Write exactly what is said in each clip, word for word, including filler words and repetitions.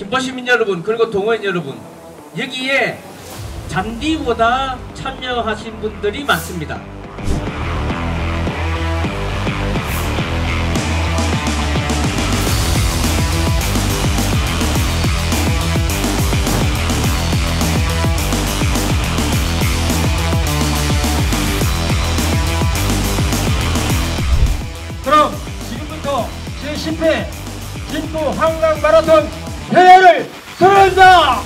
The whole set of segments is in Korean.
김포 시민 여러분 그리고 동호인 여러분, 여기에 잔디보다 참여하신 분들이 많습니다. 그럼 지금부터 제십 회 김포 한강 마라톤 대회를 선언한다!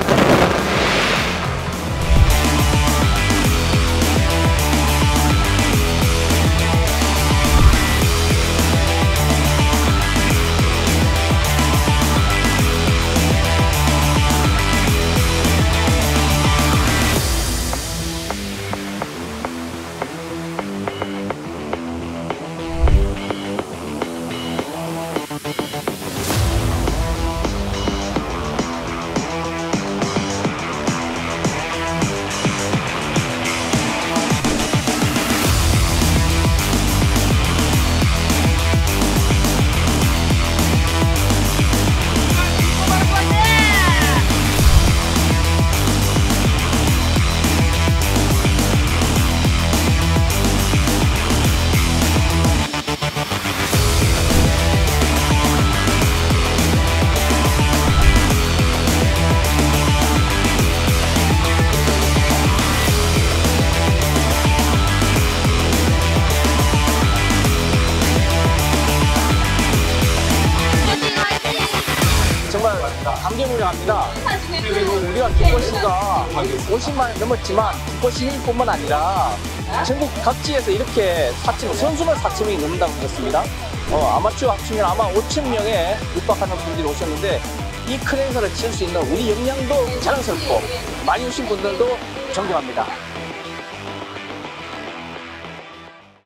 정말 감개무량합니다. 우리가 김포시가 오십만 원 넘었지만 김포 시민뿐만 아니라 전국 각지에서 이렇게 사칭, 선수만 사천 명이 넘는다고 들었습니다. 어, 아마추어 합치면 아마 오천 명에 육박하는 분들이 오셨는데 이 큰 행사를 칠 수 있는 우리 역량도 자랑스럽고 많이 오신 분들도 존경합니다.